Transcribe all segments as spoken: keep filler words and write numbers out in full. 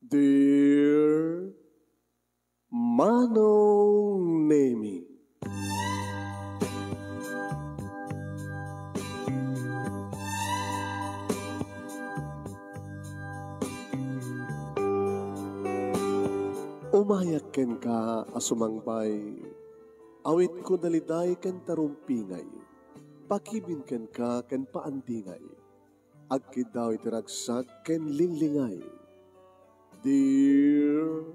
Dear Manong Nemi, umayak ken ka asumangbay, awit ko daliday ken tarumpingay, pakibin ken ka ken paandingay, agkid daw itiragsak ken linglingay. Dear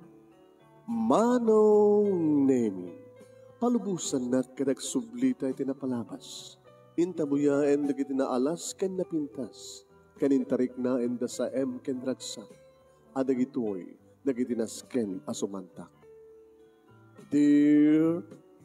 Manong Nemi, palubusan na kadagsublita iti napalabas. Intabuya en dagiti naalas ken napintas, kanintarik na en da sa em ken ragsak, adagitoy dagiti nasken asumantak. Dear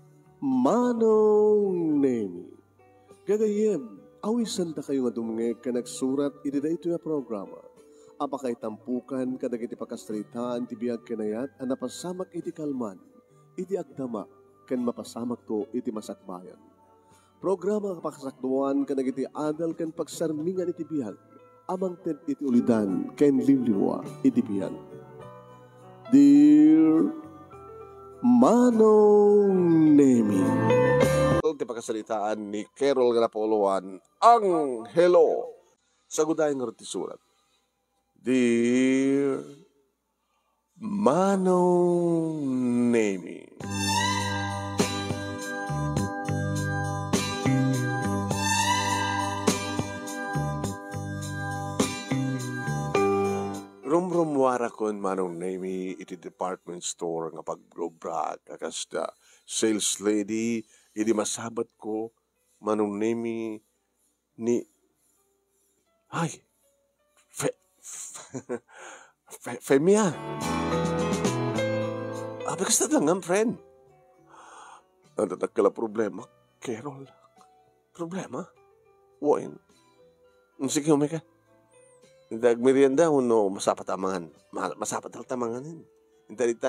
Manong Nemi, gagayem, awisan ta kayo nga dumngeg ka nagsurat iti daytoy a programa. Apakay tampukan kadagiti pakastritaan ti biag kanayat a napasamak iti kalman, iti agdama, ken mapasamak to iti masakbayan. Programa kapakasakduan kadagiti adal ken pagsarmingan iti biag, amang ted iti ulidan ken liwliwa iti biag. Dear Manong Nemi, ti pakasalitaan ni Carol Garapoloan ang hello sa gudayan nga ti surat. Dear Manong Nemi, rumrumwara kon Manong Nemi iti department store nga pagbrobra kakas da sales lady iti masabat ko Manong Nemi ni ay fe, fe, Femia. Ah, bakas na lang ang friend. Ang tatakala problema, Carol. Problema? Wain. Sige, umika. Indag merienda uno masapat tamangan. Masapat al tamanganin. Inta dita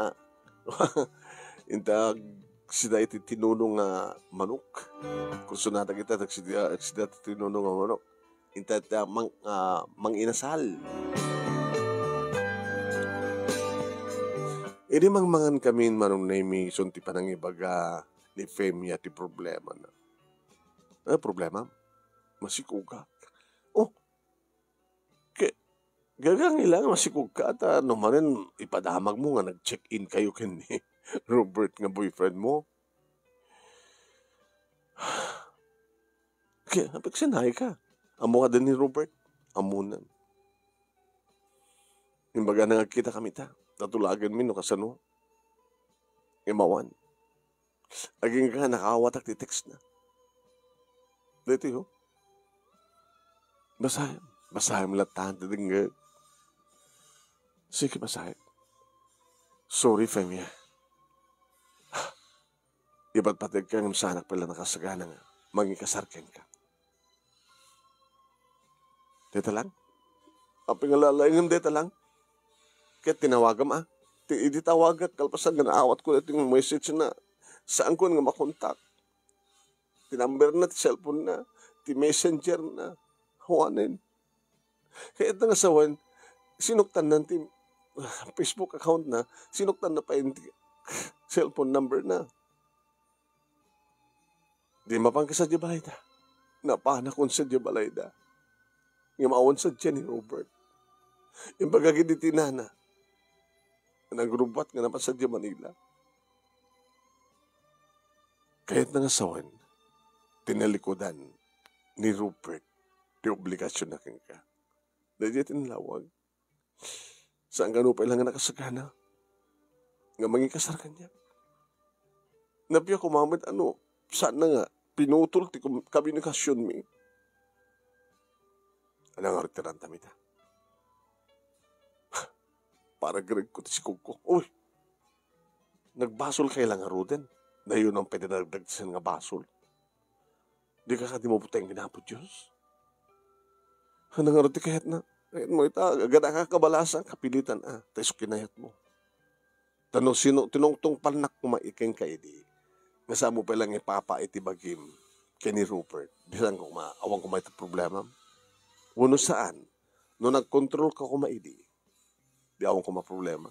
inta sida iti tinunong nga manok. Kung sunata kita sida sida tinunong nga manok. Inta ta mang uh, mang inasal. Idi mang mangan kami Manong Nemi sunti panang ibaga ni Femia ti problema na. Eh, problema? Masikuga. Oh, gagang ilang masikog ka at ano manin ipadamag mo nga nag-check-in kayo ken ni Robert nga boyfriend mo. Kaya napag sinay ka. Amo ka din ni Robert. Amunan. Imbaga na kita kami ta. Natulagan mi no kasano. Imawan. Aging ka nakawatak ti text na. Dito yun. Basahin. Basahin mo latan. Tidinggag. Sige, masakit. Sorry, Femia. Iba't patag ka ng sanak pala nakasagana nga. Mangikasarken ka. Dito lang? Ang pingalalayan dito lang? Kaya tinawagam ah. Hindi tawagat. Kalpasan nga naawat ko natin yung message na saan ko nga makontak. Tinumber na, ti cellphone na, ti messenger na. Hawanin. Kaya ito nga sawan, sinuktan nanti Facebook account na, sinuktan na pa yung cellphone number na. Di mapangka sa Dibalayda. Napahanak ko sa Dibalayda. Yung maawon sa dyan ni Robert. Yung pagkagiditi na na, nagrubat nga naman sa dyan Manila. Kahit na nga sawan, tinalikodan ni Robert, di obligasyon na kang ka. Dahil tinlawag. Saan gano'n pa ilang nakasagana? Nga mangikasar ka niya. Nabiya kumamit, ano, saan na nga, pinutol ti komunikasyon mi. Ano nga ritiran tamita? Para greg ko ti si Kuko. Uy, nagbasol kayo lang nga ruden. Na yun ang pinadagdagsan nga basol. Di ka ka di mo puteng ginapot Diyos. Ano nga riti kahit na, kahit mo ita, agad ka kabalasan, kapilitan ah, tayo kinayat mo. Tanong sino, tinongtong panak kumaiking ka idi. Nga mo pa lang ipapa iti bagim kay ni Rupert. Bilang kung maawang kumay ito problema. Wano saan, no nag-control ka kumaidi, Di akong kuma problema.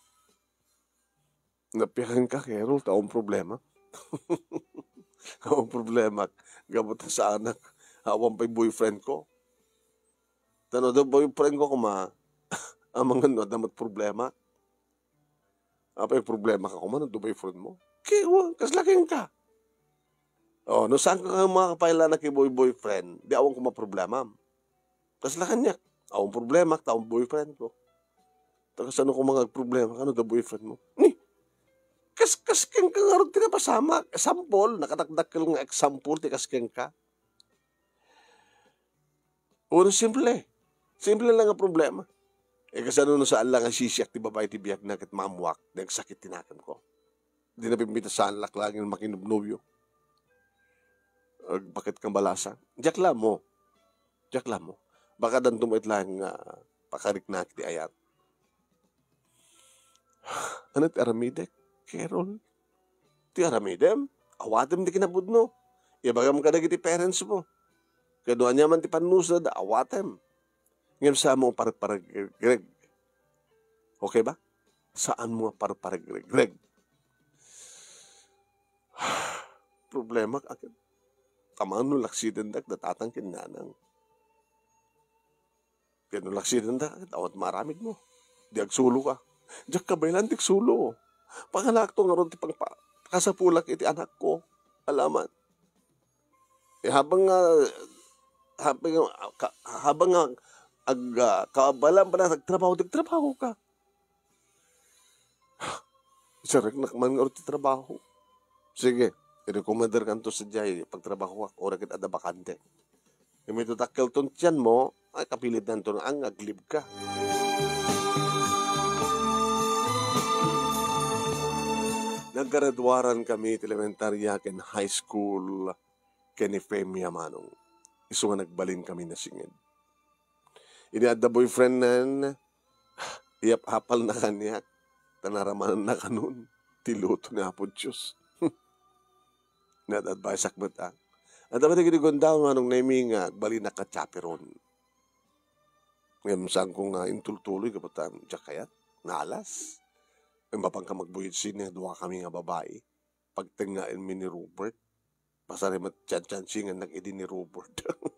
Napiyakan ka, Carol, taong problema. Taong problema. Gamot sa anak. Hawang pa'y boyfriend ko. Tano daw boyfriend ko kuma, ang mga no, damat problema. Apa yung problema ka kuma, no, boyfriend mo? Kaya, kaslaking ka. Oh, no, saan ka mga kapaila na kay boy-boyfriend? Di awang kuma problema. Kaslakan niya. Awang problema, taong boyfriend ko. Tapos ano kung mga problema ka, no, the boyfriend mo? Ni, kas-kas keng ka nga rin tinapasama. Example, nakatakdak nga example, tikas keng ka. Uno, simple. Simple lang ang problema. Eh, kasi ano saan lang ang sisiyak, ti babae, ti biyak na kit mamuak, nagsakit tinakan ko. Di na pimpita saan lak lang yung makinubnubyo. Ag, bakit kang balasa? Diyak lang mo. Diyak lang mo. Baka dan tumait lang uh, pakarik na kiti ayat. Ano ti aramidek? Carol? Ti aramidem? Awatem di kinabudno. Ibagam ka na kiti parents mo. Kaduan niya man ti panusad, awatem. Ngayon saan mo parag-parag-greg? Okay ba? Saan mo parag-parag-greg? Problema ka. Tamaan nung laksiden dak, datatang kinanang. Kaya nung laksiden dak, awat maramig mo. Diag sulo ka. Diyak ka bailan, dik sulo. Pangalak to nga ron, tipang kasapulak iti anak ko. Alaman. Eh, habang nga, uh, habang nga, uh, habang nga, ag, uh, kabalan pa na, nagtrabaho, nagtrabaho ka. Sarek nakman nga ron ti trabaho. Sige. I-recommender ka to sa jay, pagtrabaho ka, ora kita ada bakante. Yung may tutakil ton tiyan mo, ay kapilit na to ang aglib ka. Nagkaradwaran kami elementarya ken high school ken Efemia manong. Iso nga nagbalin kami na singid. Ini adda boyfriend nan, iyap hapal na kanya, tanaramanan na kanon, tiluto na po Diyos. Nat-advise akmat ah. At dapat nagigigunda manong naming nga, bali na ka-chaperon. Ngayon saan kong uh, intultuloy kapag um, diyak kayat, nalas. Ang mapang ka magbuyid sini, duwa kami nga babae. Pagtingain mi ni Robert, pasari mat-chan-chan nga nag-edi ni Robert.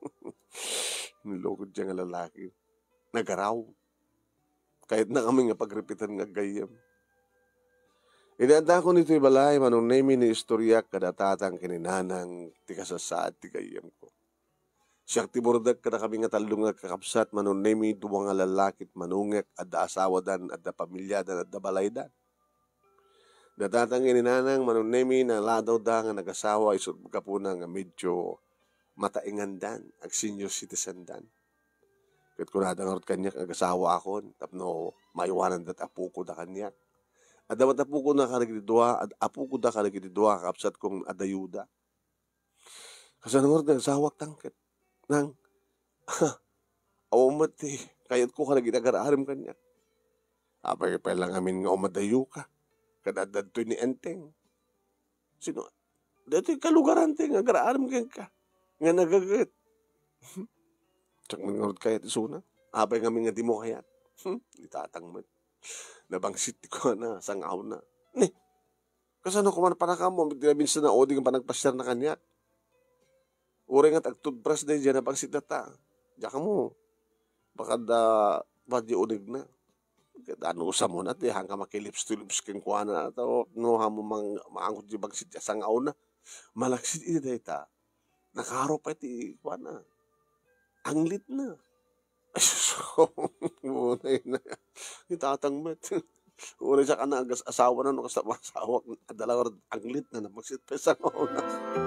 Nilokod siya nga lalaki. Nagaraw. Kahit na kami nga pagrepitan nga gayam. Inanda ko nito ibalay, manong name ni istorya kadatatang kininanang tikasasaad ti gayam ko. Siyak tibordag kada kami nga talong nga kakapsat, manong name duwa nga lalakit manungek adda asawa dan adda pamilya dan adda balay dan. Datatang kininanang manong name na ladaw da nga nagasawa isot kapuna nga medyo mataingan dan, ag senior citizen dan. Kat kunada nga rot kanyak agasawa akon, tapno maiwanan dat apo ko da kanyak. At dapat apo ko na karagididwa, at apo ko da karagididwa, kapsat kong adayuda. Kasi nangor na sawak tangket. Nang, awamat eh, kayat ko karagidagararim kanya. Apay pa lang amin nga umadayo ka. Kadadad to ni Enteng. Sino? Dito yung kalugaran te, nga agararim ka. Nga nagagat. Tsak nangor kayat isuna. Apay nga nga di mo kayat. Hmm, itatangmat. Nabangsit ko na, sangaw na. Ni, kasano ko man panaka mo, minsan na oding panagpasyar na kanya. Uri nga tagtudbras na dyan, nabangsit na ta. Diyan ka mo. Baka da, badyo unig na. Ano usa mo na, di hangka makilips to lips keng kuha na. Ito, no, hamo mang maangkot di bangsit ya, sangaw na. Malaksit iti day ta. Nakaro pa iti kuha na. Anglit na. Ay, so, munay na. Itatangmat. Uri siya ka na, asawa na, no, kasama asawa, dalawa anglit na, napagsit pa sa na.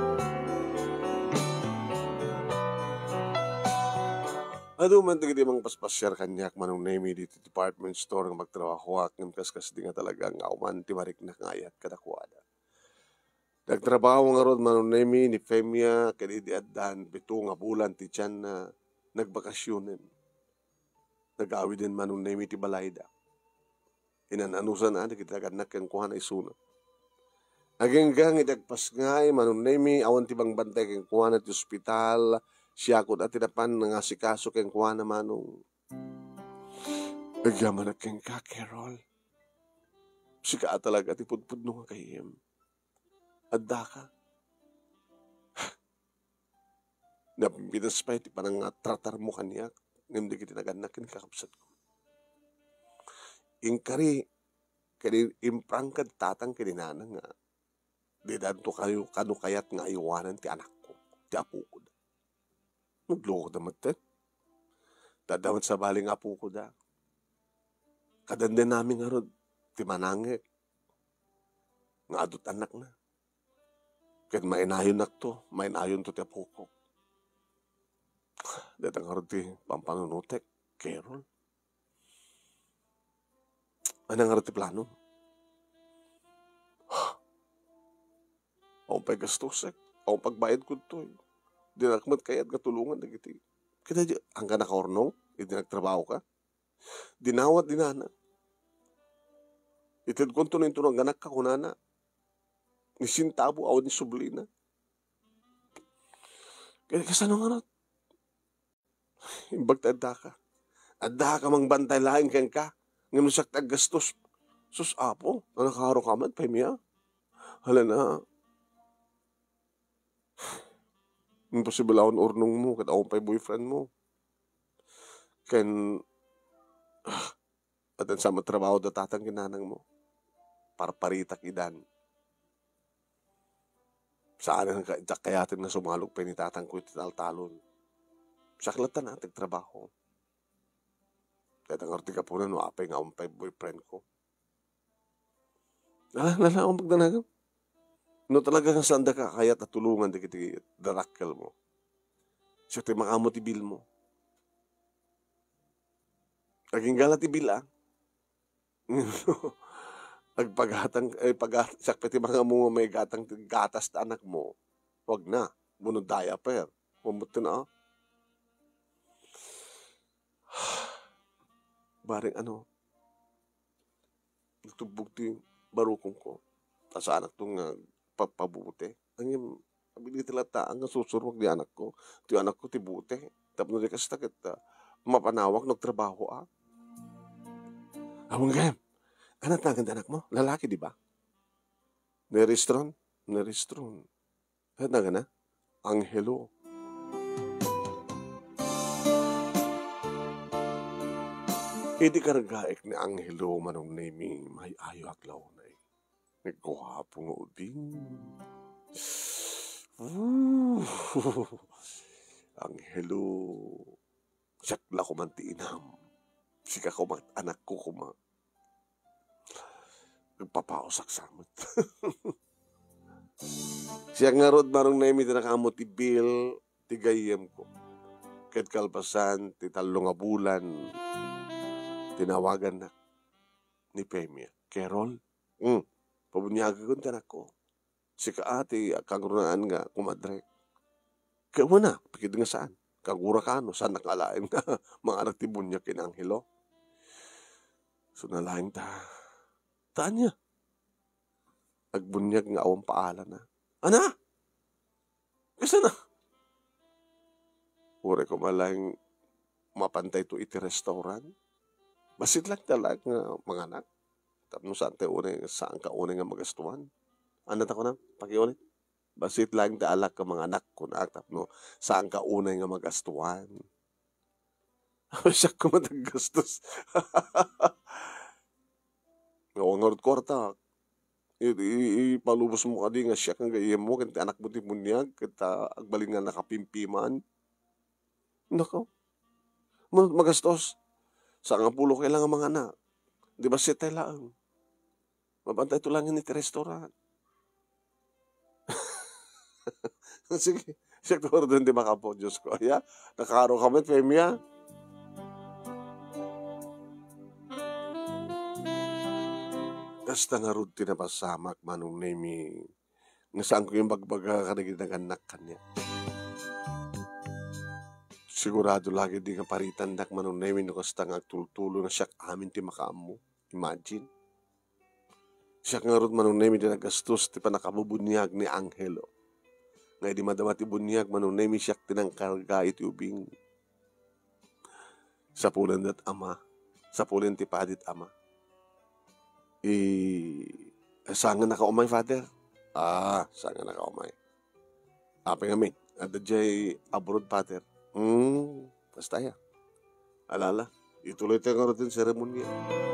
Ado man tigit imang paspasyar kanyak manong name dito department store nga magtrabaho ak ng kaskas di nga talaga nga uman timarik na ngayat kadakwada. Nagtrabaho nga ron manong name ni Femia kadi di addan pito nga bulan ti tiyan na nagbakasyonen. Nag-awi din manong name ti Balayda. Inananusan na nagitaganak kang kuha na isuna. Agenggang idagpas nga manong name awan ti bang bantay kang kuha na ti ospital. Siya ko at tinapan ng asikaso keng kuha na manong. Agyaman na keng ka, Carol. Sika talaga ti pudpud nung kayem. Adda ka. Napimpitas pa iti parang nga tratar mo kaniya. Ngayon di kiti naganak kin kakapsat ko. Ingkari, kani imprangkad tatang kininanang nga. Di danto kayo kanukayat nga iwanan ti anak ko. Ti apo ko da. Nagloko da matet. Dadamat sa baling apo ko da. Kadanda namin nga rod. Ti manangit. Nga adot anak na. Kaya mainayon nak to. Mainayon to ti apo ko. Datang nga rod ti pampanunutek. Carol. Anong nga rod ti plano? Ako pa'y gastos eh. Ako pagbayad ko to eh. Di nakmat kayat katulungan na giti. Kita di, hanggang nakaornong, hindi nagtrabaho ka. Dinawat dinana. Itid ko to na ito ng ganak ka kunana. Ni sintabo, awan ni sublina. Kaya kasano nga rat? Imbag ta adda ka. Adda ka mang bantay laing keng ka. Ngayon sak gastos. Sus apo, na nakaharo ka man, pa'y hala na. Imposible akong urnong mo, kat akong pa'y boyfriend mo. Ken, at ang sama trabaho da tatang ginanang mo. Para paritak idan. Saan ang kayatin na sumalog pa ni tatang ko ititaltalon. Saklatan natin trabaho. Kaya ang arti ka po na no, apay nga akong pa'y boyfriend ko. Ah, lala akong magdanagan. No talaga nga saan da ka kayat at tulungan di kiti darakkel mo. Siya ti makamo ti bil mo. Naging gala ti bil ah. Agpaghatang, ay paghatang, siya pati mga mo may gatang gatas ta anak mo. Wag na, munod diaper. Mamuti na ah. Baring ano, nagtubog ti barukong ko. Tas anak tong uh, papabuti. Ang yung, abili tilata, ang susurwag di anak ko. Ti anak ko ti buti. Tapos na kasi takit, uh, mapanawak, nagtrabaho ah. Awang gayam, anak na ganda anak mo? Lalaki di ba? Neristron? Neristron. Anak na gana? Angelo. Hindi karagaik ni Angelo manong naming may ayo aglaw na eh. Nagkuhapong uding. Angelo. Sakla ko man tiinam. Sika ko man anak ko kuma. Nagpapaosak samot. Siya nga rod marong naming tinakamot ti Bill tigayem ko. Ket kalpasan ti talong nga bulan. Tinawagan na ni Pemia. Carol, mm, pabunyaga ko tanak ko. Si kaati, kagurunaan nga, kumadre. Kaya mo na, pikid nga saan? Kagura ka, no? Saan nakalain nga? Mga anak ti bunyag kin Angelo. So nalaing ta. Taan niya. Agbunyag nga awang paala na. Ana? Kasi na? Ure ko malaing mapantay to iti restaurant. Basit lang talaga nga mga anak. Tapos saan tayo unay, saan ka unay nga magastuhan? Ano ta ko na? Pakiulit. Basit lang talak ka mga anak ko na. Tapos saan ka unay nga magastuhan? Siya ko matagastos. Oo nga kwarta. Ipalubos mo ka di nga siya kang gayem mo. Kaya anak mo ti munyag. Kaya agbaling nga nakapimpiman. Nako. Magastos. Sa nga pulo kailangan mga anak. Di ba siya tayo lang? Mabantay ito lang yung iti restaurant. Sige, siya ko doon di makapo, Diyos ko. Ya, nakaro kami, Femia. Kasta nga rin tinapasamak manong nami. Nga saan ko yung bagbaga kanaginanak kanya. Sigurado lagi di nga paritan dak manong nami no kasta nga agtultulo nga siyak amin ti makaam mo. Imagine. Siyak nga rin manong nami di nagastos ti panakabubunyag ni Angelo. Nga di madama ti bunyag manong nami siyak tinangkarga iti ubing. Sa punan dat ama, sa pulin ti padit ama. I, saan nga nakaumay, Father? Ah, saan nga nakaumay? Apeng amin, ada jay abroad, Father. Hmm, basta ya. Alala, ituloy tayo nga rin seremonya.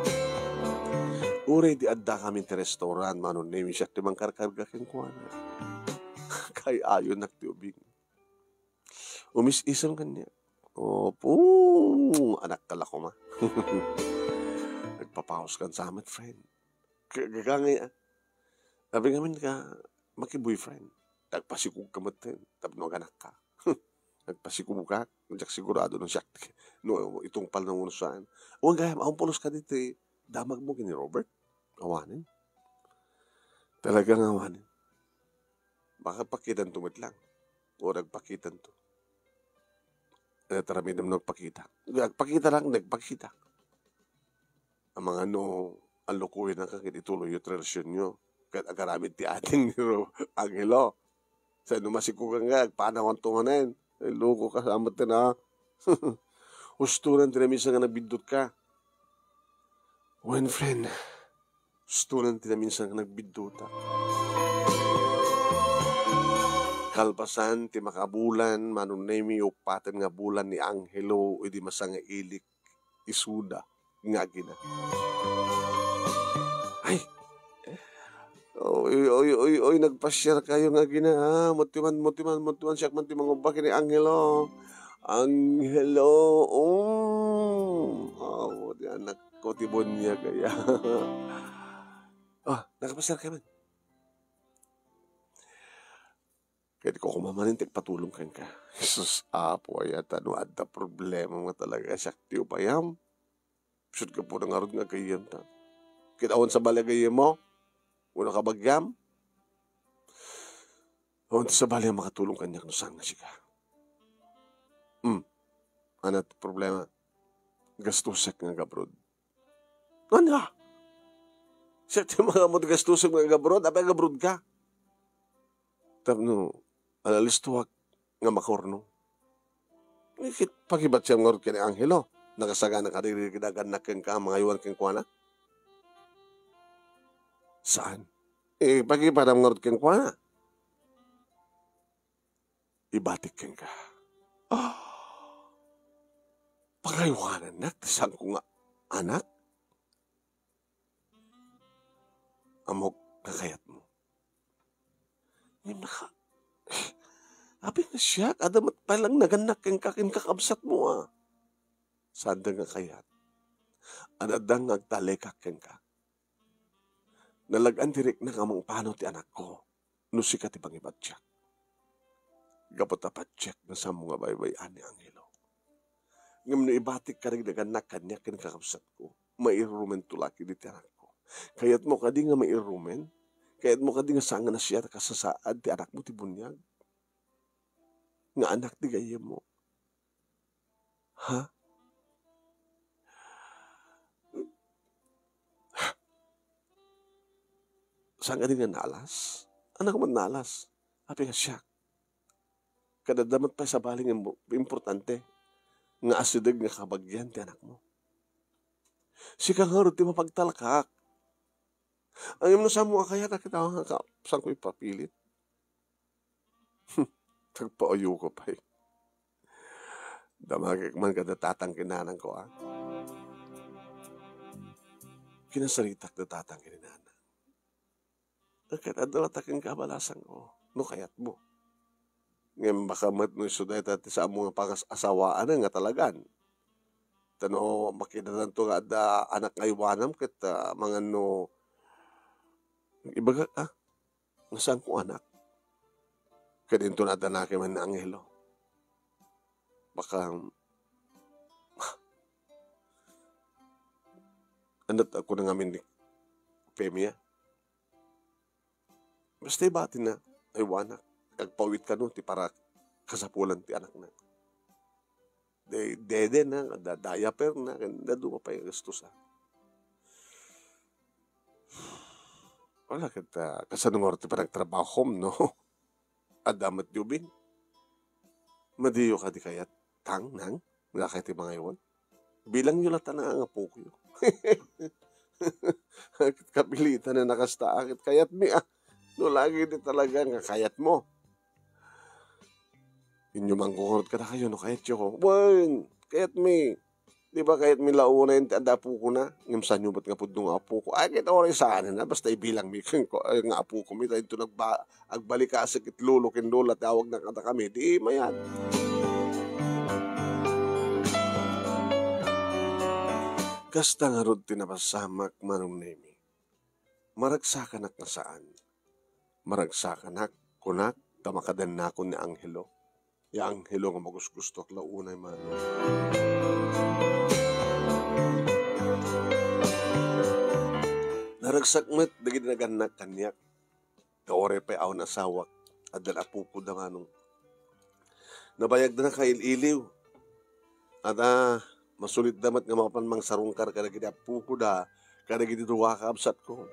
Uri di adda kami ti restaurant, manon name siya ti mangkarkarga ken kuana. Kay ayon naktiubing. Umis-isang kanya. Opo, anak kala ko ma. Nagpapaus kan sa amin, friend. Kagangay ah. Sabi ngamin ka, maki-boyfriend. Nagpasikog ka matin, tapno anak ka. Nagpasikog ka, nagyak sigurado ng siyak. No, itong pal ng unusaan. Huwag gaya, maong pulos ka dito eh. Damag mo kini Robert. Awanin. Talagang awanin. Baka pakitan tumit lang. O nagpakitan to. Natarami naman nagpakita. Nagpakita lang, nagpakita. Ang mga ano, ang lukuhin na kakit ituloy yung relasyon nyo. Kahit agaramit ti ating niro, Angelo. Sa numasikugan nga, panahon tunganin. Ay, loko ka, samat na. Ustunan, tinaminsan nga nagbindot ka. When friend, ustunan, tinaminsan nga nagbindota. Kalpasan, ti makabulan, manunemi, upatan nga bulan ni Angelo, o di masanga ilik, isuda, nga gina. Ay! Oy, oy, oy, oy, nagpa-share kayo nga gina, ha? Mutiman, mutiman, mutiman, siyak man ti mangubak ni Angelo. Angelo, um. Oh, di anak ko, tibon niya kaya. Oh, nagpa-share kayo man. Kaya di ko kumamanintag patulong kan ka. Jesus, apo, ay at ano, adda problema nga talaga. Sakti o payam. Sud ka po ng arod nga kayam ta. Kitaon sa balagay mo, una ka bagyam. Awan sa balay makatulong kanya kung saan nga siya. Hmm, ano problema? Gastusek nga gabrod. Ano? Siya ti mga mo gastusek nga gabrod, apay gabrod ka. Tapno, alalis tuwag nga makorno. Ikit pagibat siya nga kini Angelo. Nakasaga na karirigidagan na keng ka, mga iwan keng kuwana. Saan? Eh, pagibat ang nga keng kuwana. Ibatik keng ka. Ah! Pagaywanan na, tisang ko nga anak. Amok kakayat mo. Ngayon naka, abi nga siya, adamat palang naganak kang kakin kakabsat mo ah. Sanda nga kayat. Anadang nagtalekak kang ka. Nalagaan direk na kamang paano ti anak ko. Nusika ti pangibat siya. Gapot apat check na sa mga baybay-an ni Angelo. Ngayon na ibatik ka rin naganak kanya kin kakabsat ko. Mairumen tulaki di ti anak ko. Kayat mo ka di nga mairumen. Kayat mo ka di nga sanga na siya kasasaad ti anak mo ti bunyag. Nga anak di gaya mo. Ha? Saan ka din nga nalas? Anak mo nalas? Happy nga siya. Kadadamat pa sa baling importante. Nga asidag nga kabagyan ti anak mo. Si kang harot ti mapagtalakak. Ang imo sa mo kaya nakita nga ka. Saan ko ipapilit? Tagpaayo ko pa eh. Damagik man kada tatang kinanan ko ah. Kinasaritak na tatang kinanan. Agad adala taking kabalasan ko. No kayat mo. Ngayon baka mat no suday tati sa mga pangas-asawaan na nga talagan. Tano makinanan to nga ada anak ngaywanam ket uh, mga no ibaga ah. Nasaan ko anak? Kadinto na danake man na Angelo. Baka anat ako na ngamin ni Pemia. Basta ibatin na, ay wanak. Kagpawit ka no, ti para kasapulan ti anak na. De, dede na, da, diaper na, kanda doon pa yung gastos ha. Wala kita, kasanungor ti parang trabaho no? Adamat yubing. Madiyo ka di kaya tang nang, wala kayo ti mga iwan. Bilang nyo lata na ang apo ko yun. Kapilitan na nakasta akit kayat mi ah. No lagi di talaga nga kayat mo. Inyo mangkungot ka na kayo no kayat yo. Wan, kayat mi. Di ba kahit milauna yung tanda po ko na, ngam sa nyo ba't nga po nung apo ko, ay kita oray sa anin na, basta ibilang mi ko, ay nga apo ko, mi tayo ito nagba, agbalik ka sa kitlulo, kindola, tawag na kata kami, di mayan. Kasta nga rod tinapasamak manong nemi, maragsakan na saan, maragsakan na kunak, tamakadan na ko ni Angelo, yung Angelo nga magus-gusto ak launay manong. Naragsakmet, dagid naganak kanyak. Kaore pa aw nasawak. At dala po ko da manong. Nabayag na kaililiw. At ah, masulit damat nga mga panmang sarungkar kada gid apo ko da. Kada gid duwa ka absat ko.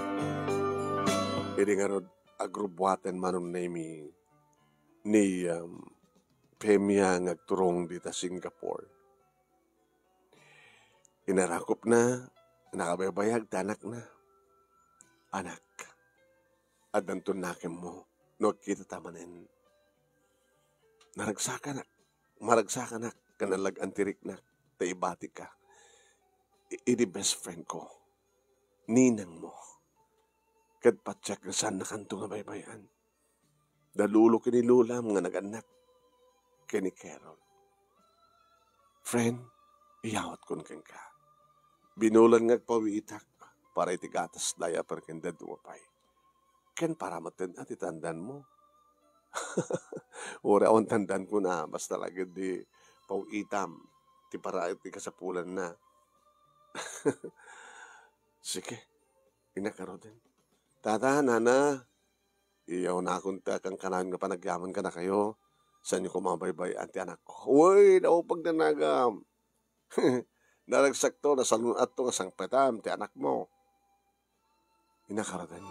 Pwede nga rod agrubwaten manong nemi ni um, Pemia ngagturong dita Singapore. Inarakop na, nakabaybayag, tanak na. Anak, at nantun nakin mo, no kita tamanin. Naragsakan na, maragsakan na, kanalag antirik na, taibati ka. I- Idi best friend ko, ninang mo. Kad patsak na saan na kanto nga baybayan. Dalulo kinilula mga naganak, kini Carol. Friend, iyawat kon kang ka. Binulan nga pawiitak, para itigatas daya per kenda dumapay. Ken para maten at itandan mo. Ora on tandan ko na, basta lagi di pau itam, ti para iti kasapulan na. Sige, inakaro din. Tata, nana, iyaw na akong kang kanan nga panagyaman ka na kayo. Saan nyo kumabaybay, anti anak ko. Uy, naupag na nagam. Naragsak to, nasalun at to, asang petam, ti anak mo. Inakaradan.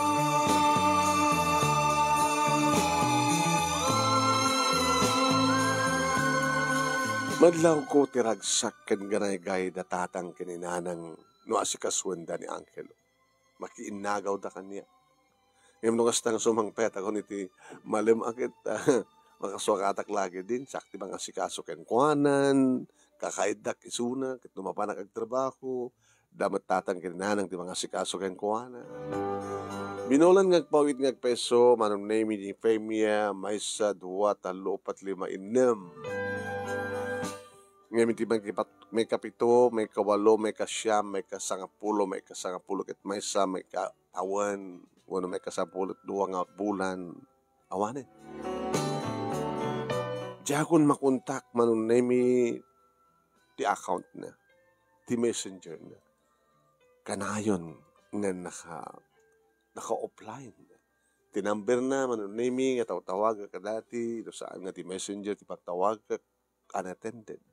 Madlaw ko tiragsak ken ganay gay datatang kininanang no asikaswenda ni Angelo. Makiinagaw da kanya. Ngem no kastang sumangpet ako niti malim akit uh, makaswakatak lagi din sakti bang asikaso ken kuanan, kakaidak isuna ket numapanak ag trabaho. Damat tatang kininanang ti mga sikaso ken kuana. Binulan ngagpawid ngagpeso manong name ni Femia maysa dua talo pat lima inem. Ngayon ti may kapito, may kawalo, may kasyam, may kasangapulo, may kasangapulo ket maysa may kaawan, wano may kasapulot duwa nga bulan. Awanen. Diakon makontak manong name ti account na, ti messenger na. Kanayon nga naka naka-offline. Tinumber na manunimi nga tawag ka dati do saan nga ti messenger ti pagtawag ka unattended.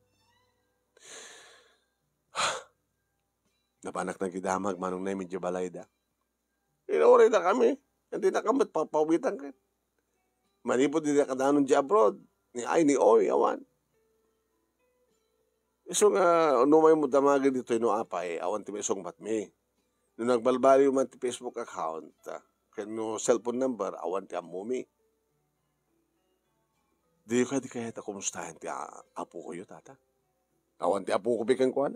Napanak na gidamag manong nimi di balayda. Inore na kami. Hindi na kami papawitan ka. Manipod din na kadanon di abroad. Ni ay ni oy awan. Iso nga, ano may mo damagin dito yung apay, awan ti may isong batmi. Nung nagbalbali yung man ti Facebook account, uh, kaya no cellphone number, awan ti amumi. Di ka di kaya ta kumustahan ti uh, apo ko yun, tata. Awan ti apo ko bikin ko na.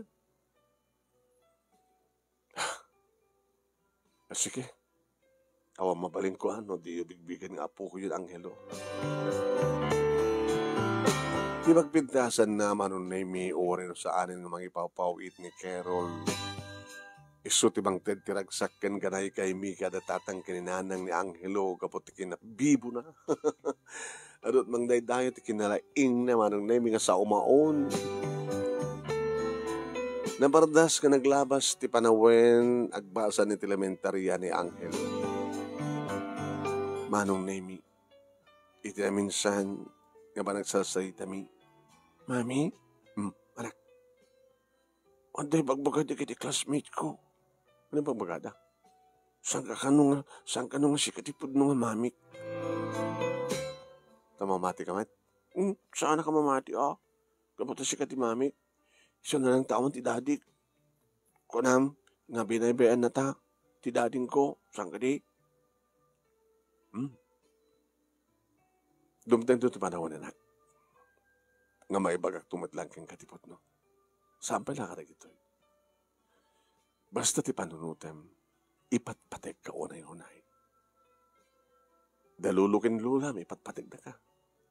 Sige, awan mabalin ko ano, di yung bigbigan ng apo ko yun, Angelo. Di magpintasan naman nun na may orin sa anin ng mga ipawpawit ni Carol. Iso tibang tetiragsak ken ganay kay Mika datatang kininanang ni Angelo kapot kinabibo na. Adot mang daydayo ti kinalaing naman nung na nga sa umaon. Nabardas ka naglabas ti panawen agbasa ni elementarya ni Angelo. Manong nemi, iti na minsan nga ba nagsasalita mi? Mami? Hmm, anak. Anday bagbagada kiti classmate ko. Ano bagbagada? Saan ka kanong, saan ka nung sikatipod nung mami? Tamamati ka mat? Hmm, saan ka mamati ah? Kaputa sikati mami? Siya na lang taon ti daddy. Kunam, nga binaybayan na ta, ti dading ko, saan ka di? Hmm. Dumtang to ti panahon anak. Nga may bagak tumatlang kang katipot no. Sampay na karag ito. Basta ti panunutem, ipatpatek ka unay-unay. Dalulukin lulam, ipatpatek na ka.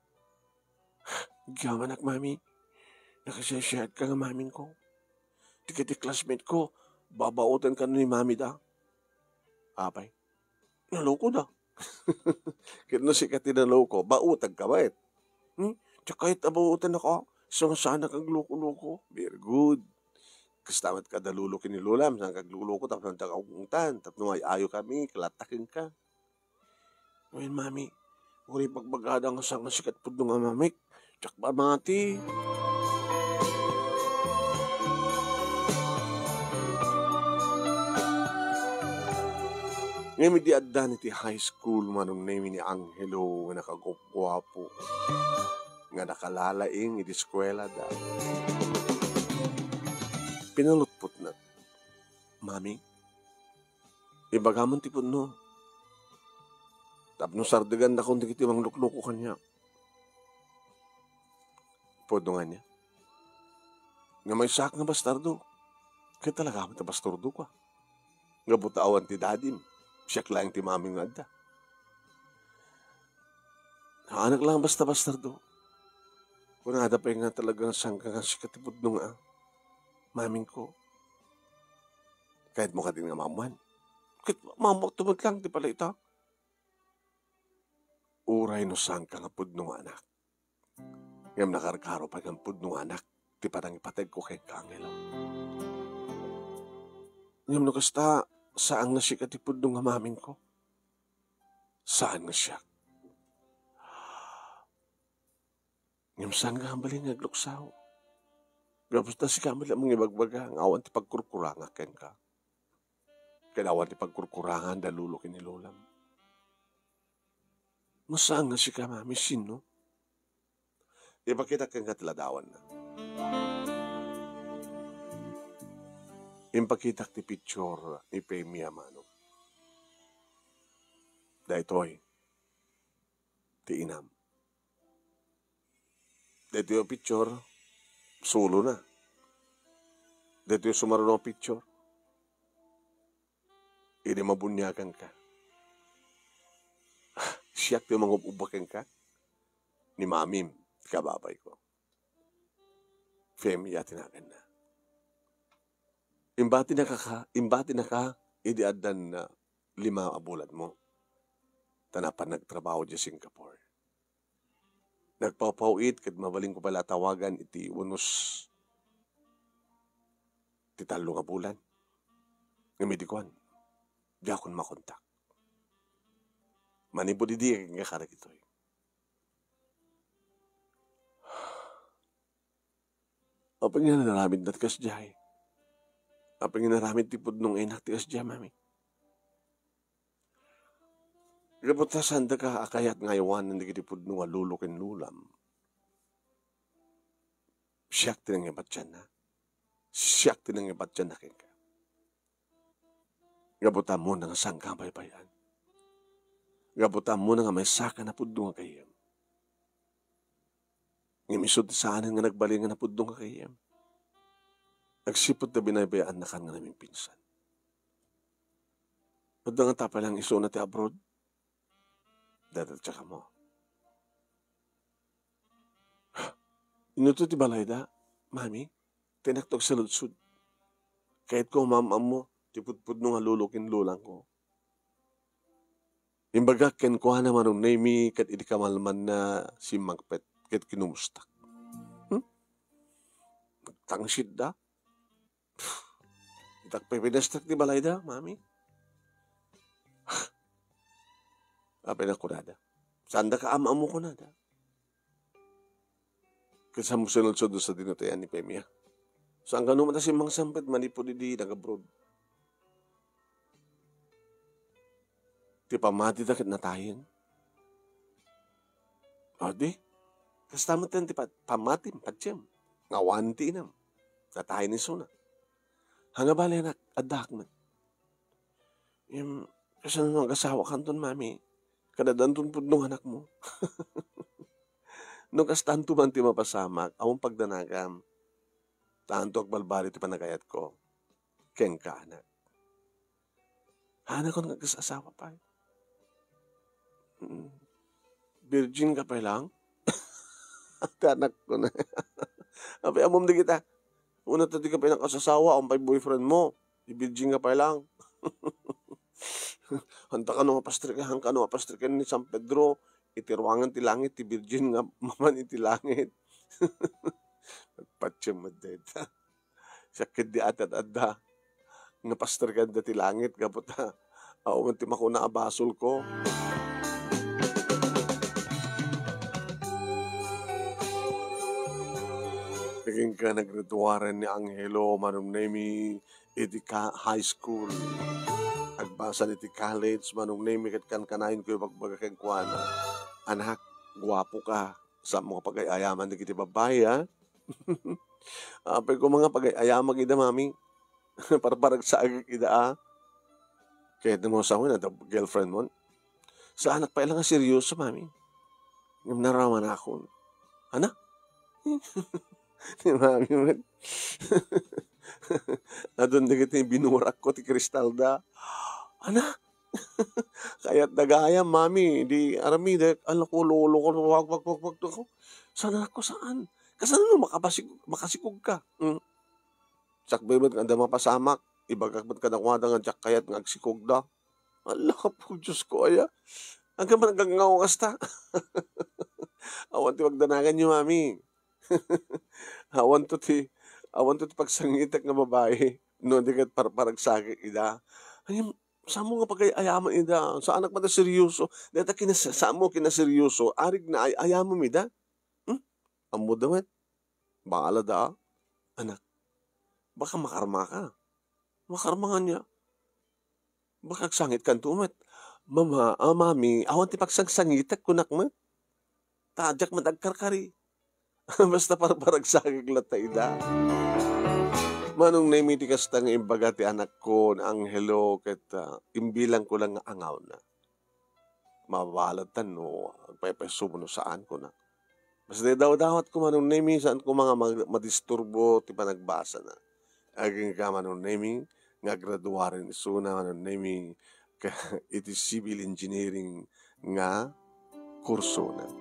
Gyaman anak mami, nakasya-share ka nga mamin ko. Tikiti classmate ko, babautan ka ni mami da. Apay, naloko da. Kaya no si kati naloko, bautag ka ba eh? Hmm? Tsaka kahit abautan ako, isang sana kang loko-loko. Very good. Kastamat ka dalulukin ni lulam, saan kang luloko, tapos nang takaupuntan, tapos may ayo kami, kalatakin ka. Ngayon mami, uri pagbagada nga sa nga sikat po nga mamik, tsak ba mati? Ngayon di adda ti high school manong name ni Angelo nga nakagwapo. Nga nakalalaing iti eskwela da. Pinalutpot na. Mami, ibagamon ti no. Tapno sardagan na kung di kiti mang lukloko kanya. Podo nga niya. Nga may sak nga bastardo. Kaya talaga mo ta bastardo ka. Nga butawan ti dadim. Siyak lang ti maming nga da. Anak lang basta bastardo. Kung nga pa nga talagang sangka nga si katipod nung ah. Maming ko. Kahit mo ka din nga mamuan. Kahit mamak tumag lang, di pala ito. Uray no sangka nga pudno nga anak. Ngam nakarkaro pa nga pudno nga anak. Di parang ipatag ko kay Kangelo. Ngam no kasta, saan nga siya katipod nung nga mamin ko? Saan nga siya? Ngam saan nga hambalin nga gluksaw? Gapos na si Kamila mong ibagbaga, ang awan ti pagkurkuranga ken ka. Kaya awan ti pagkurkurangan, dalulukin ni Lolam. Masaan nga si Kamami, sino? Ipakita kang katiladawan na. Impakita ti picture ni Pemi Amano. Dahitoy, ti inam. Dahito yung picture, sulo na. Dahito yung sumarunong picture. Ini mabunyagan ka. Siyak yung mga ubakan ka. Ni mamim, kababay ko. Femi atinagan na. Imbati na ka ka, imbati na ka, idiadan na lima abulan mo. Tanapan nagtrabaho di Singapore. Nagpapauit, kat mabaling ko pala tawagan, iti unos titalo nga bulan. Ngamidikuan, di akong makontak. Manipo di di, nga karag ito. Apang nga naramid na tikas dihay. Apang nga naramid tipod nung enak tikas dihay, mami. Kaputasan da ka akayat ngayawan hindi kitipod nung alulukin lulam. Siyak tinangibat dyan na. Siyak tinangibat dyan na kika. Gabutan mo na nga sang kabaybayan. Gabutan mo na nga may saka na pudong nga kayem. Ngimisod saan nga nagbaling nga na pudong nga kayem. Nagsipot na binaybayaan na kan nga namin pinsan. Pwede nga tapalang iso na ti abroad. Dadal tsaka mo. Inuto ti balay da, mami, tinaktok sa lutsud. Kahit ko mamam mo, tipudpud nung halulukin lulang ko. Imbaga, ken ko na manong naimi kat idi kamalman na si Magpet kat kinumustak. Hmm? Nagtangsid da. Itak pepinastak ti balay da, mami. Apay na kurada. Saan da ka ama mo kunada? Kasi mo sunod-sunod sa dinutayan ni Pemia. Saan ka naman na si Mang Sampet manipo di di nag-abroad? Di pamati na natayin. O di, kastamat yan ti pamati, patsiyam. Ngawanti inam. Natay ni Suna. Hanga bali anak, adak na. Yung, kasi nung mag-asawa ka doon, mami, kanadan doon po nung anak mo. Nung kastanto man ti mapasamak, awang pagdanagam, tanto agbalbali ti panagayat ko, keng ka anak. Anak ko nag-asawa pa. Hmm. Virgin ka pa lang? Ate anak ko na. Abi, amom di kita. Una tadi ka pa nakasasawa, ang pa boyfriend mo. Virgin ka pa lang. Hanta ka nung apastrikan, ka nung apastrikan ni San Pedro. Itiruangan ti langit, ti virgin nga maman iti langit. Nagpatsya mo deta. Sakit di atat-adda. Nga pastrikan da ti langit, kapot ha. Awan ti makuna abasol ko. Naging ka naggraduaran ni Angelo Manumnemi iti high school. Agbasa iti college Manumnemi kat kan kanayin ko yung pagbagakang kuwana. Anak, guwapo ka. Sa mga pag-ayaman na kiti babae, ha? Apay ko mga pag-ayaman ida, mami. Para parang sa agak ida, ha? Kaya mo sa na girlfriend mo. Sa anak pa ilang nga seryoso, mami. Yung naraman ako. Anak? Ni mami mo. Adon na kita yung binurak ko, ti Cristalda. Anak? Kaya't nagayam, mami, di arami, de, ala ko, lolo ko, wag, wag, wag, wag, wag, sana ako saan? Kasi ano, makabasikog, makasikog ka. Hmm. Sakbay ba't nga mapasamak, ibagak ba't ka nakwada nga jak kayat nga agsikog da? Ala po, Diyos ko, aya. Hanggang man naggangaw kasta. Awan ti magdanagan niyo, mami. Awan to ti, awan to ti pagsangitak nga babae. No, di ka parparag sakit, ida. Hanggang, sa mo nga pag-ayaman ida, sa anak mo na seryoso, data kinas, sa mo kinaseryoso, arig na ay ayaman mo ida. Hmm? Amo dawet, baala da, anak, baka makarma ka. Makarma nga niya. Baka sangit kan tumat. Mama, ah, mami, awan ti pagsangsangitak kunak mo. Tadyak madagkarkari. Basta parparag sakit lata ida. Manong naimiti kasta nga imbaga ti anak ko na Angelo ket uh, imbilang ko lang nga angaw na. Mabalad tan no, agpapeso mo no saan ko na. Mas de daw-dawat ko manong naimi saan ko mga madisturbo ti panagbasa na. Aging ka manong naimi nga graduarin ni Suna manong naimi ka iti civil engineering nga kurso na.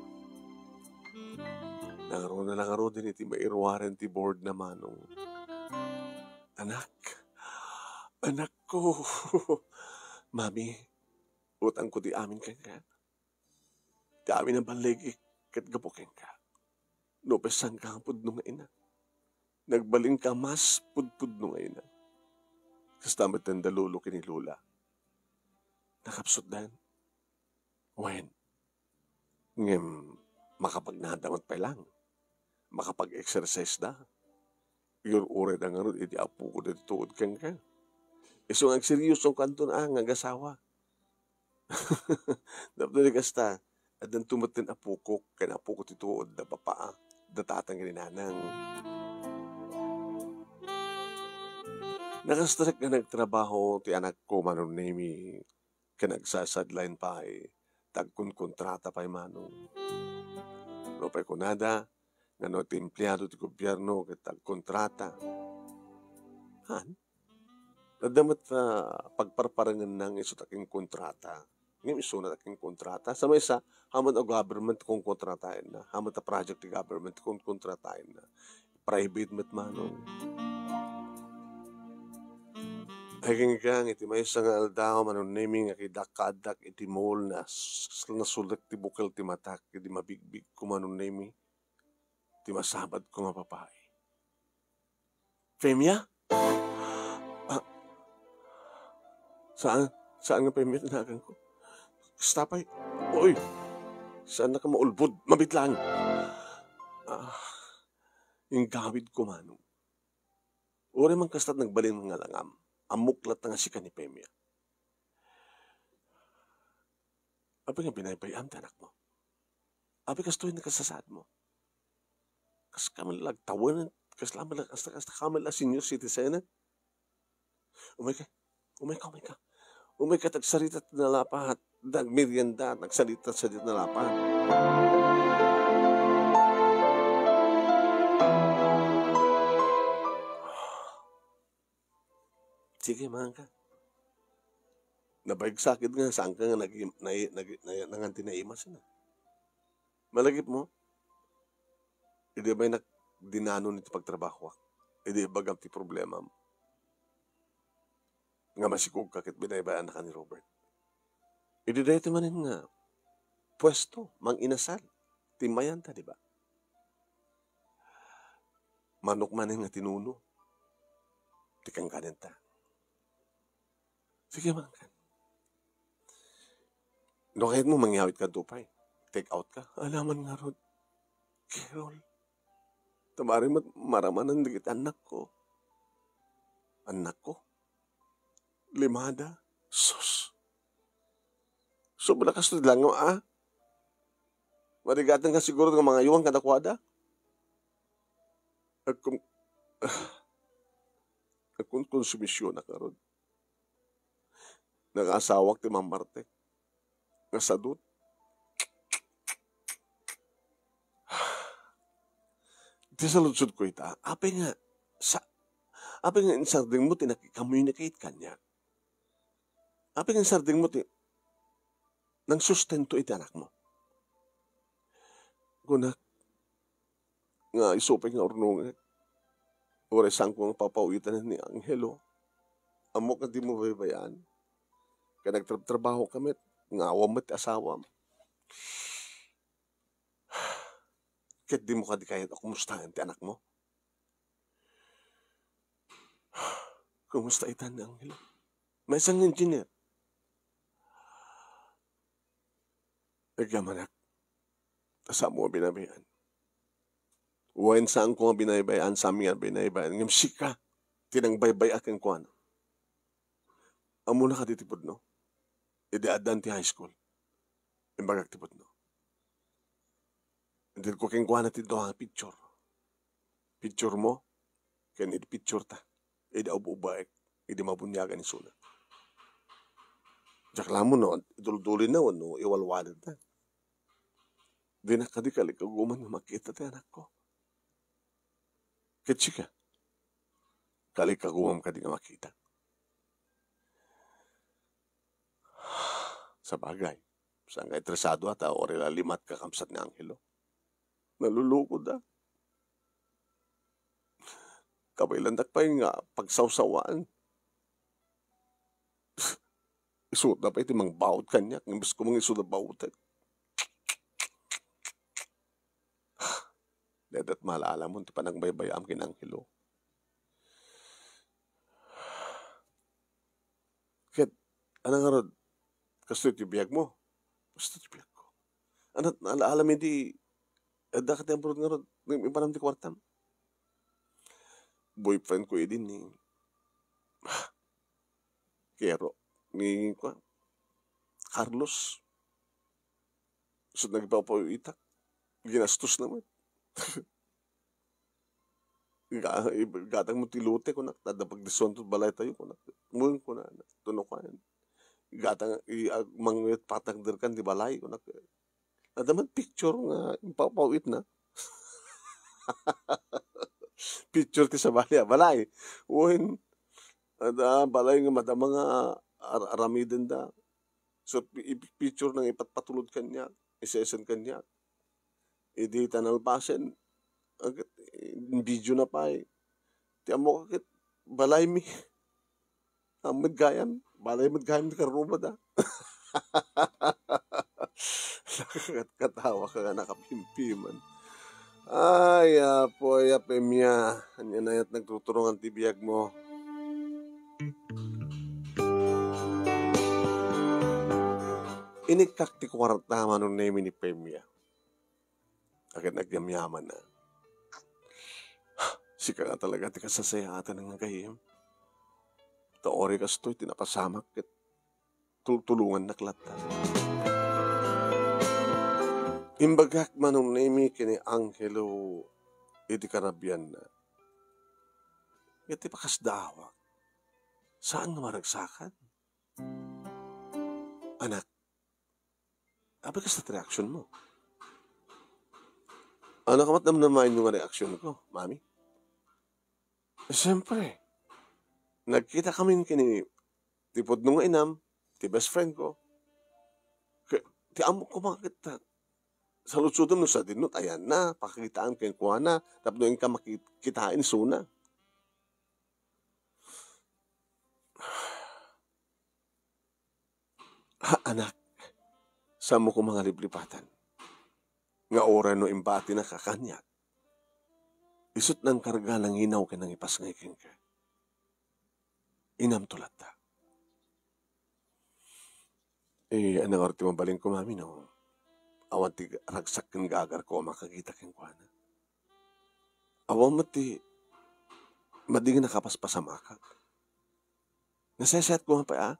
Nangaro na nangaro din iti mairuwaran ti board na manong. Anak, anak ko, mami, utang ko di amin kang ka. Di amin ang baligi, kat gapokeng ka. No, pesan ka ang pudno nga ina. Nagbaling ka mas pudpudno nga ina. Kastamat ang dalulo kinilula. Nakapsot dan. When? Ngem, makapagnadamat pa lang. Makapag-exercise na. Yun ure na nga rin, iti apo ko na tuod kang ka. Iso nga seryosong kanto na ang agasawa. Dapat na kasta, at nang tumatin apo ko, kaya apo ko tituod na papaa, datatang ginanang. Nakastrek na nagtrabaho, ti anak ko, manong name, kanagsasadline pa ay, tagkun kontrata pa ay manong. Lopay kunada, nga no ti empleyado ti gobyerno kitag kontrata. Han? Nadamat na uh, pagparparangan ng iso taking kontrata. Ngayon iso na taking kontrata. Sa may isa, haman o government kung kontratain na. Haman ta project ti government kung kontratain na. Private met manong. Haging kang iti may isang aldaw manong naming akidakadak iti mall na nasulat ti bukal ti matak iti mabigbig ko manong naming ti masabad ko nga papae. Femya? Ah, saan? Saan nga femya tinagan ko? Stapay. Uy! Saan na ka maulbod? Mabitlang! Ah, yung gawid ko manong. Uri man kastat nagbalin mga langam. Amuklat na nga si kanipemya. Abi nga binaybayam ti anak mo. Abi kastoy na kasasad mo. Kas kami lagtawan Kaslaman lang, hasta hasta kamala senior citizen. Umay ka, umay ka, umay ka. Umay ka, tagsalita na lapat. Nagmerienda, nagsalita sa na lapat. Sige, mahang ka. Nabayag sakit nga, saan ka nga nag, na, nag, na, nanganti na imas na. Malagip mo, hindi ba yung dinano nito pagtrabaho? Hindi ba gamti problema mo? Nga masikog kakit binaybayaan na ka ni Robert. Hindi dahito manin nga, pwesto, mang inasal, timayan ta, di ba? Manok manin nga tinuno, tikang kanin ta. Sige, man ka. No, kahit mo mangyawit ka dupay, take out ka, alaman nga Rod, Carol, tamari mat maraman ang digit anak ko. Anak ko? Limada? Sus. So, balakas to lang mo, ah? Marigatan ka siguro ng mga yuwang kadakwada? At kung, ah, at kung konsumisyon na ka, Rod. Nag-asawak ti Marte. Nasadot. Di sa lutsod ko ita, apay nga, sa, apay nga insarding mo, tinaki-communicate ka niya. Apay nga insarding mo, ti, nang sustento iti anak mo. Kunak, nga isupay nga ornong, oresang kong papawitan ni Angelo, amok na di mo baybayaan, kaya nagtrabaho kami, nga awam at asawam. Kahit di mo ka di kahit kumustahan ti anak mo. Kumusta itan ni Angelo? May isang engineer. Nagamanak. Tasa mo binabayan. Uwain saan ko nga binabayan, sa amin nga binabayan. Ngam sika, tinangbaybay aking kuwan. Amo na ka ditipod, no? Ideadan ti high school. Imbagak tipod, no? Hindi ko keng kuwan natin ito ang picture. Picture mo, kaya hindi picture ta. Hindi ububaik, hindi mabunyagan ni Suna. Jakla mo, no? Idul-dulin na, no? Iwalwanan ta. Di na kadikalik, kaguman na makita tayo anak ko. Kitsika. Kalik kagumam ka di nga makita. Sa bagay. Saan ka interesado ata o relalimat kakamsat ni Angelo. Nalulukod ah. Kabaylandak pa yung nga pagsawsawaan. Isuot na pa iti mang bawot kanya. Ngambas ko mga isuot na bawot. Dadat malaala mo, iti panang baybayam kin Angelo. Kaya, anong nga Rod? Kasto iti biyag mo. Kasto iti biyag ko. Anat, naalaala mo di, ada ka tiyang nga Rod, ipanam di kwartam. Boyfriend ko idin ni, Kero, ni, kwa, Carlos. So, nagpapaw itak. Ginastos naman. Gatang mo tilute ko na, tadapag disonto balay tayo ko na, mung ko na, tunok ka yan. Gatang, mangit patagder kan di balay ko na, nadaman picture nga, impapawit na. Picture ti sa balay, balay. Uwin, ada balay nga madama nga ar aramiden da. So, picture nang ipatpatulod kanya, isesen kanya. Idi tanalpasen, agad, video na pa eh. Ti amo kakit, balay mi. Amad gayan, balay mad gayan di karumad ah. Nakakatawa ka nga nakapimpiman. Ay, apoy, apemya. Anya na yat nagtuturungan tibiyag mo. Inikak ti kwarta manong name ni Pemya. Agad nagyamyaman na. Sika nga talaga ti kasasayatan ng nagayim. Taori kastoy, tinapasamak kit tultulungan na klata. Imbagak manong name kini Angelo iti karabyan na. iti pakasdawa. Saan nga maragsakan? Anak, abi ka sa reaksyon mo? Ano kamat namnamain yung reaksyon ko, mami? Eh, siyempre, nagkita kami kini tipod nung inam, ti best friend ko. Kaya, ti amo ko makita. Sa lutsudom no sa dinut, ayan na, pakikitaan kayo kuha na, tapos nung ka makikitain suna. Ha, anak, sa mo ko mga liblipatan. Nga ora no imbati na kakanya. Isot ng karga ng hinaw ka nang ipas ngay ka. Inam tulat ta. Eh, anang orti mabaling ko, mami, no? Awan ti ragsak kin gagar ko makakita kin kwa na. Awan mo ti madingin nakapaspasama ka. Naseset ko nga pa, ah?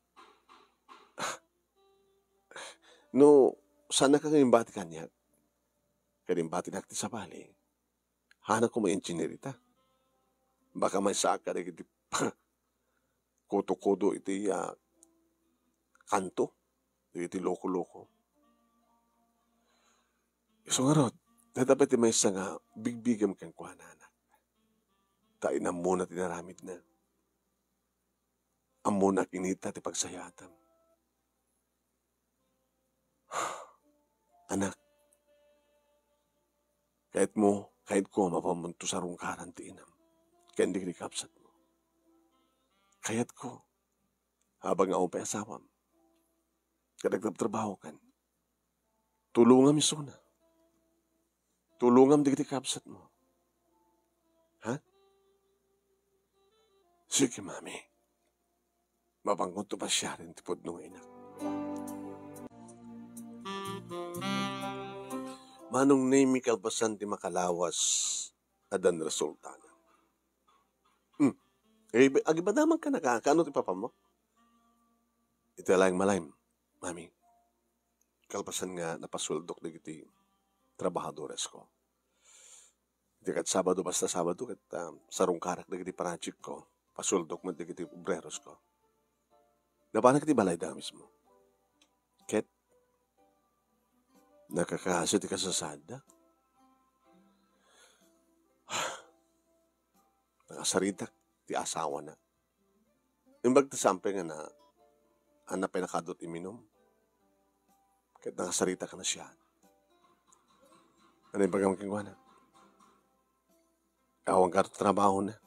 No, sana ka ngayon bati kanya. Kaya bati nakti sa bali. Hana ko may engineerita. Baka may saka rin iti koto-kodo iti uh, kanto. Iti loko-loko. So nga rod, tatapat may isa nga bigbigam kang kuha na anak. Tain na muna tinaramid na. Amo na kinita ti pagsayatam. Anak, kahit mo, kahit ko mapamunto sa rungkaran ti inam, kaya hindi kapsat mo. Kaya't ko, habang ako pa asawam, kadagdab-trabaho kan, tulungam isuna. Tulungam di kapsat mo. Ha? Sige, mami. Mapangkot to pa siya rin tipod nung inak. Manong name kalpasan ti makalawas adan resulta na. Hmm. Eh, agibadaman ka nakakano ti papa mo? Ito lang malayim, mami. Kalpasan nga napasuldok na iti trabahadores ko. Iti kat Sabado, basta Sabado, kat um, sarong karak na iti project ko, pasuldok mo na iti obreros ko. Napanak iti balay da mismo. Ket, nakakahasot ti kasasada. Nakasaritak ti asawa na. Imbag ti sampay nga na anak pinakadot iminom. Kahit nakasarita ka na siya. Ano yung bagang kingwa na? Awang ka trabaho na.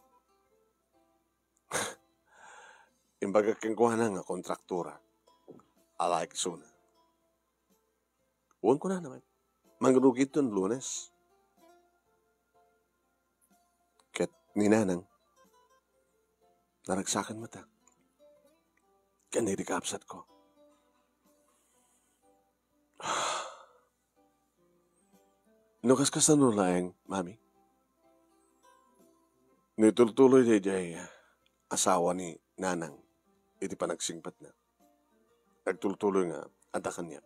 Imbag kingwa na nga kontraktura. Alay kisuna. Uwan ko na naman. Mangrugit doon lunes. Ket ninanang. Naragsakan mata. Kaya nirikapsat ko. Nukas ka sa nulaeng, mami. Nitultuloy day day asawa ni nanang. Iti pa nagsingpat na. Nagtultuloy nga adakan niya.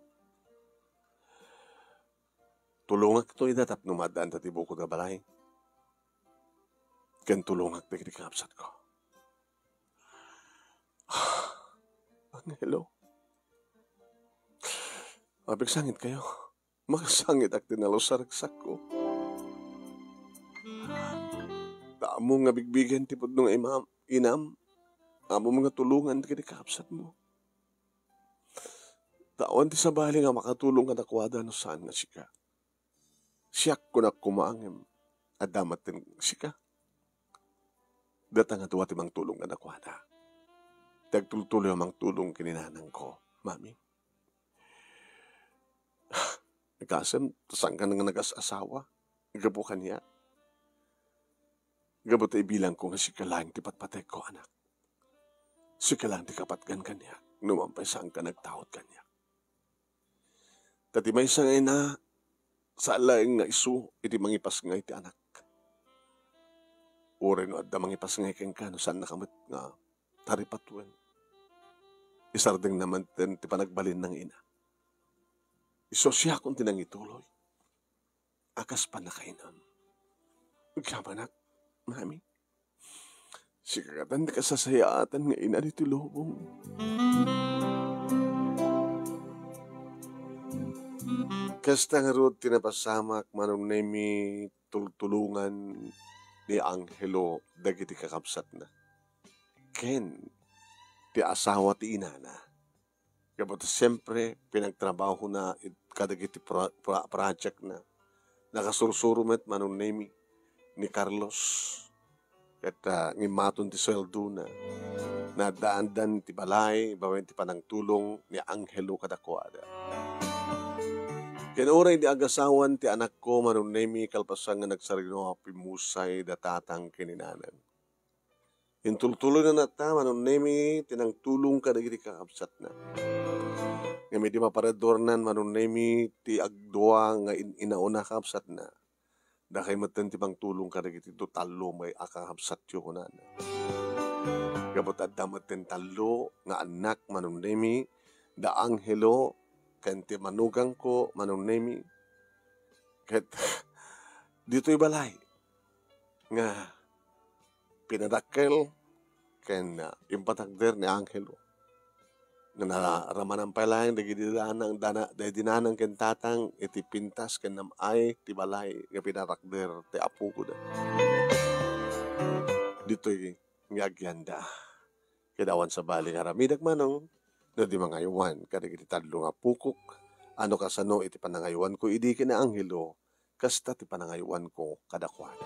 Tulungak ito idatap numadaan tati bukod na balay. Ken tulungak na kinikapsat ko. Angelo. Mabigsangit kayo. Makasangit ak tinalosaragsak ko. Taamo nga bigbigan tipod nung imam, inam. Amo mga tulungan kinikapsat mo. Tawan ti sabali nga makatulong nga nakwada no saan nga sika. Siyak ko na kumaangim at damat din sika. Data nga tuwa timang tulong nga nakwada. Tagtultuloy amang tulong kininanang ko, mami. Nagkasam, tasang ka nang nagas-asawa. Gabo ka niya. Gabo tayo bilang ko nga sika lang tipatpatay ko, anak. Sika lang tikapatgan ka niya. Numampay saan ka nagtawad ka niya. Tati may isa ngay na sa alaing nga isu, iti mangipas nga iti anak. Ure no adda mangipas nga iking ka, no saan nakamit nga taripatwen. Isardeng naman din ti panagbalin ng ina. Iso siya kung tinangituloy. Akas pa nakainam. Ikaw anak, mami. Si kakatan ka sasayatan nga ina ni tulong. Kasta nga rod tinapasamak manong nemi tultulungan ni Angelo dagiti kakabsat na. Ken, ti asawa ti inana. Kapag siyempre, pinagtrabaho na kadagiti pro, pro, project na. Nakasursurumet manong nemi ni Carlos. At uh, ngimaton ti sweldo na. Nadaan-dan ti balay, bawen ti panang tulong ni Angelo kadakwada. Kinuray di agasawan ti anak ko manong nemi kalpasang nga nagsarino pimusay datatang kininanan. Intultuloy na nata manong nemi tinang tulong ka dagiti kakabsat na. Nga may di maparadornan manong nemi ti agdua nga in inauna kakabsat na. Da kay matan ti pang tulong ka dagiti talo may akakabsat yo kunana. Gabot at damaten talo nga anak manong nemi da Angelo kanti manugang ko, manong nemi. Kat, dito'y balay. Nga, pinadakkel, ken uh, impatagder ni Angelo. Nga naramanan pa lang, dagi dinanang, dana, dagi dinanang ken tatang, iti pintas ken namay, ti balay, nga pinadakder, ti apo ko da. Dito'y ngagyanda. Kidawan sa bali, haramidag manong, no di mangayuan, kada iti tadlo nga pukok, ano kasano iti panangayuan ko, idi kina Angelo, kasta ti panangayuan ko kadakwana.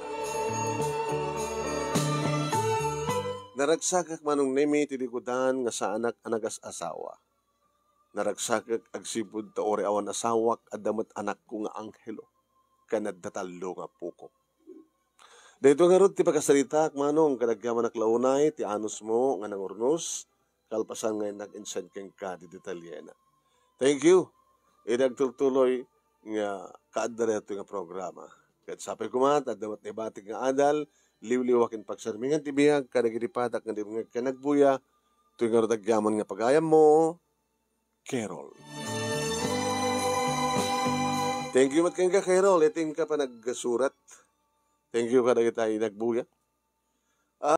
Naragsakak manong nemi ti likudan nga sa anak anagas asawa. Naragsakak agsipud ta ori awan asawak adamat anak ko nga Angelo, kanad datalo nga pukok. Dahito nga rod ti pagkasalitak manong kadagyaman naklaunay ti anos mo nga nangurnos, kalpasan ngayon nag-insend keng ka di detalyena. Thank you. Idagtuloy nga kaadareto nga programa. Kahit sapay kumat, at damat na ibatik nga adal, liw-liwakin pagsarmingan tibiyag, kadagiripatak nga di mga kanagbuya, tuwing nga rodagyaman nga pagayam mo, Carol. Thank you mat kang ka, Carol. Iting ka pa nagsurat. Thank you kadagitay nagbuya.